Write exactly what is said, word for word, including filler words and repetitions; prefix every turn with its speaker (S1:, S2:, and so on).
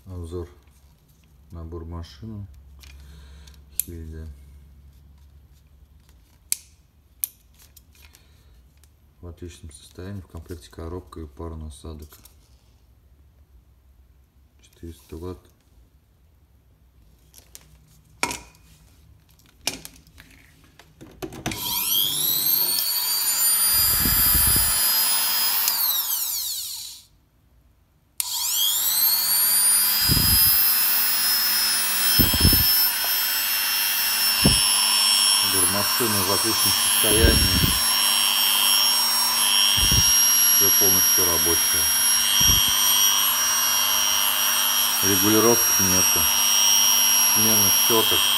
S1: Обзор на бурмашину Хильде. В отличном состоянии, в комплекте коробка и пара насадок. четыреста ватт. Бурмашина в отличном состоянии. Все полностью рабочее. Регулировки нету. Смена щеток.